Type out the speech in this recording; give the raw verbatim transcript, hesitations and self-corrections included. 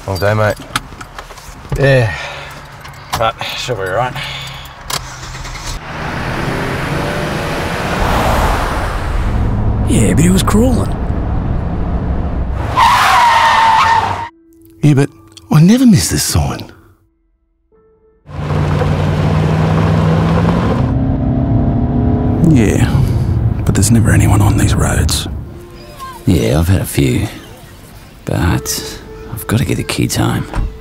Long day, mate. Yeah. But she'll be right. Yeah, but he was crawling. Yeah, but I never miss this sign. Yeah, but there's never anyone on these roads. Yeah, I've had a few. But I've got to get the kids home.